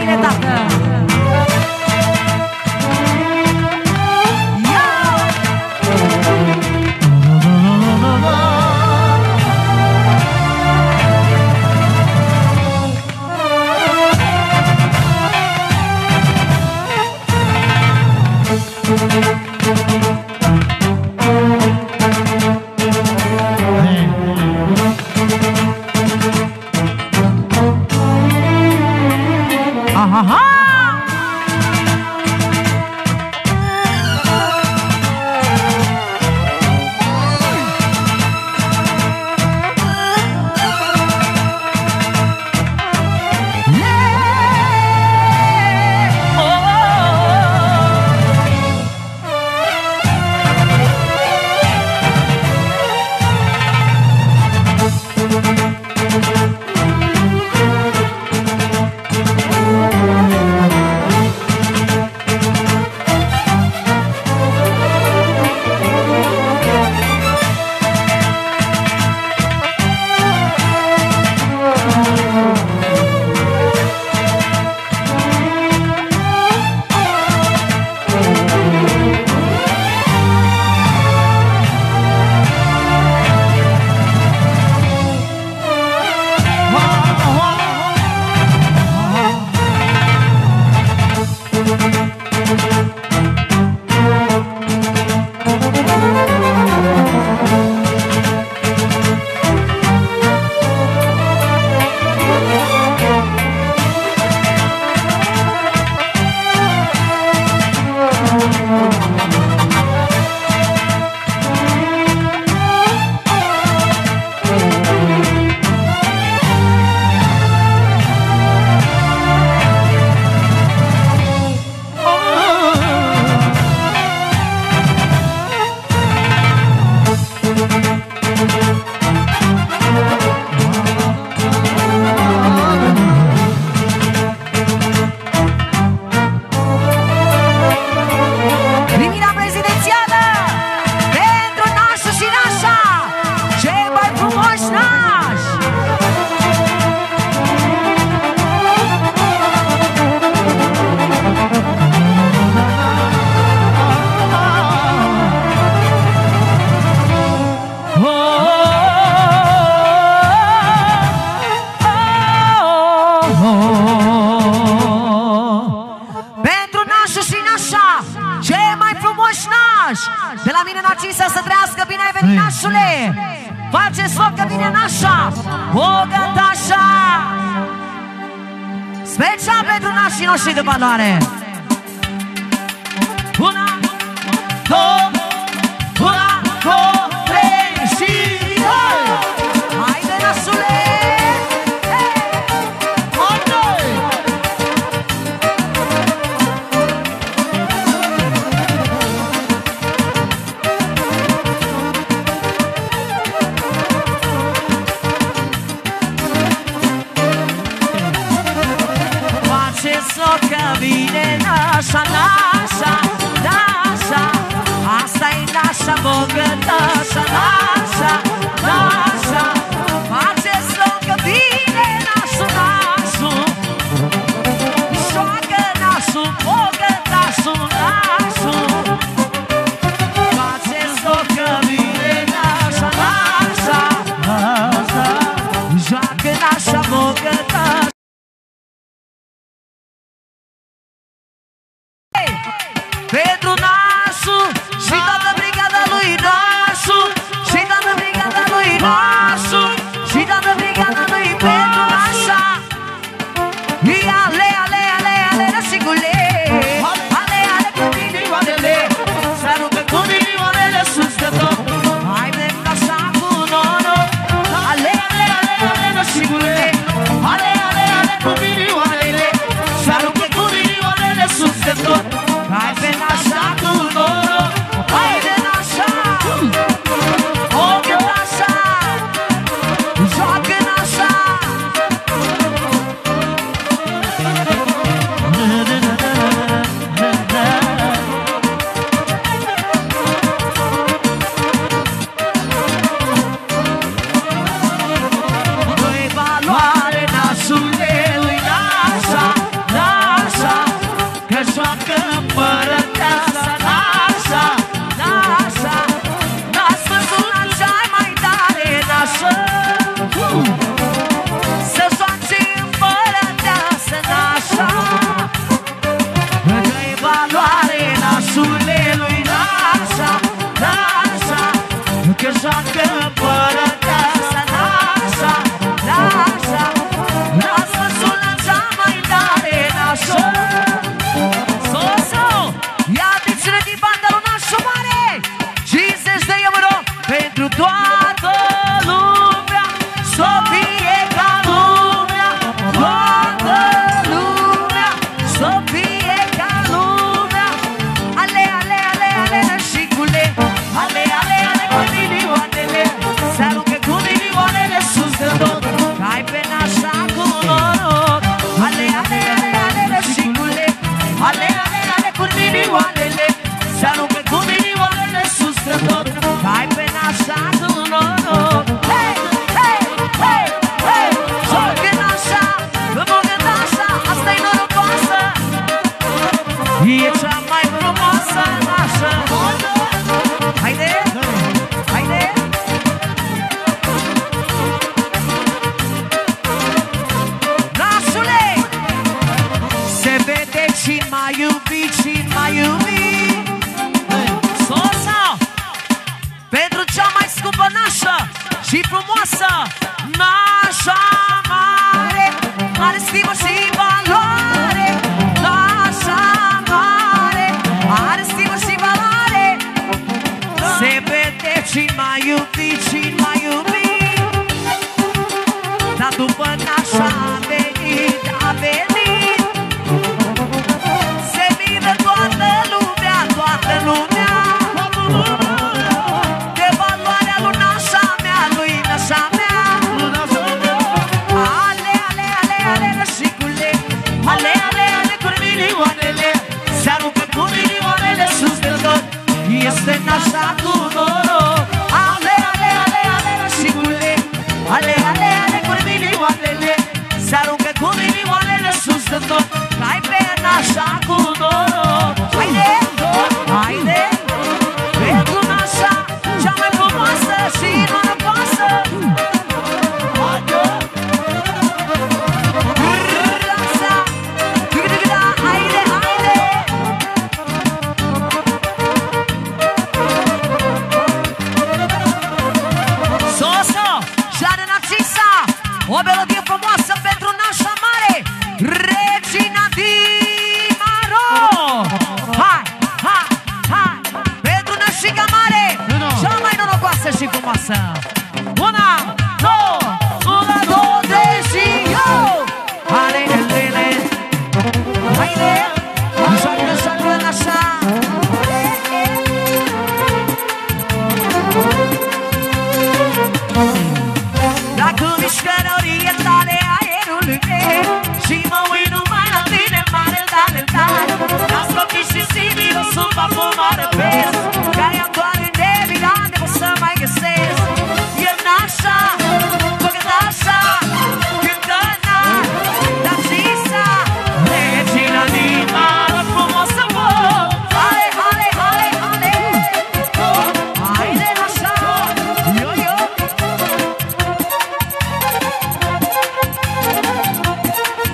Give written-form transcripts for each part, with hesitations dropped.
bine, tată! De la mine Narcisa, să trăiască bine, ai venit, nașule! Faceți foc că vine nașa! O gătașa! Special pentru nașii noștri de valoare! Una, două, una, două, trei și hai! Haide, nașule! Că vine nașa, nașa, nașa, asta-i nașa bogătașa, nașa, nașa. Faceți loc că vine nașul, nașul, joacă nașul, bogătașul, nașul. Faceți loc că vine nașa, nașa, nașa, joacă nașa bogătașa. Pentru nașu și toată brigada lui nașu, și toată brigada lui nașu, și toată brigada lui pentru nașa. Ale, ale, ale, ale, răsigule, ale, ale, cu inimioarele, să aruncă cu inimioarele sus de tot. Hai de nașa cu noroc, ale, ale, ale, ale, răsigule, ale, ale, ale, cu inimioarele, să aruncă cu inimioarele sus de tot. Hai pe nașa cu joacă fără casă. Nașa, nașa, lasă sună cea mai tare nașa. Soso, ia-te-ține din pantalon nașa mare. 50 de euro pentru toată lumea. Să fie ca lumea, toată lumea. Să fie ca lumea. Ale, ale, ale, ale, nășicule. Ale, ale, ale, cu milioanele. Se aruncă cu milioanele sus de tot. Hai pe nașa cu noroc. Ale, ale, ale, ale, nășicule. Ale, ale, ale, cu milioanele. Se aruncă cu milioanele sus de tot. Hai pe nașa cu noroc. Hei, hei, hei, hei. Joacă nașa, băgă nașa. Asta-i norocoasă. E cea mai frumoasă nașa. Haide, haide. Nașule, se vede cine m-a iubit, cine m-a iubit. Sosa, pentru cea mai scumpă nașă și frumoasă, nașa mare, are stimă și valoare. Nașa mare, are stimă și valoare. Se vede cine m-a iubit, cine m-a iubit. Dar după nașa a venit, a venit. Se miră toată lumea, toată lumea. De valoarea lui nașa mea, lui nașa mea. Ale, ale, ale, ale, nășicule. Ale, ale, ale, cu milioanele. Se aruncă cu milioanele sus de tot. Este nașa cu noroc. Ale, ale, ale, ale, nășicule. Ale, ale, ale, cu milioanele. Se aruncă cu milioanele sus de tot. Hai pe nașa cu noroc. Haide, haide. Pentru nașa cea mai frumoasă și norocoasă. Nașa, haide, haide. Soso, Jane Narcisa, o melodie frumoasă pentru nașa mare, Regina Di Maro. Hai, hai, hai, pentru nașica mare, cea mai norocoasă și frumoasă. Una, două, trei și eu. Ale, ele, haide, joacă, joacă nașa. Dacă mișcările tale aerului meu și mă uit numai la tine, mare tale tare. Las copii și similul sub vapor mare pes. Care-am doar în nevirat de pot să mai găsesc. E nașa, făcă nașa, cântă n-ar, dar și-sa Regina din mare frumoasă pot. Hale, hale, hale, hale. Haide nașa, yo, yo.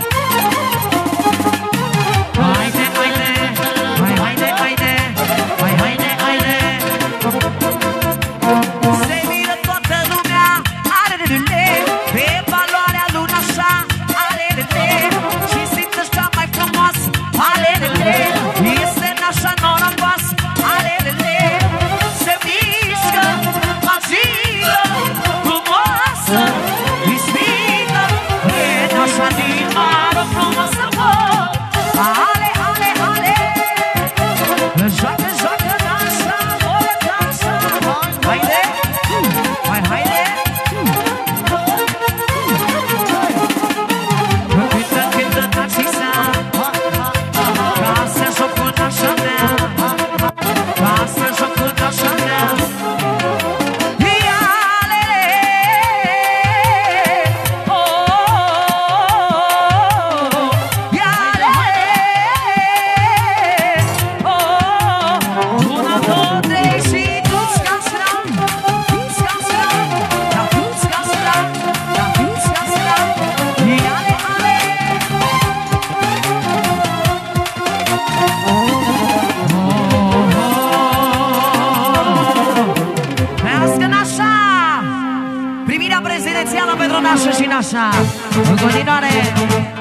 Haide, haide, haide, haide, așa. În continuare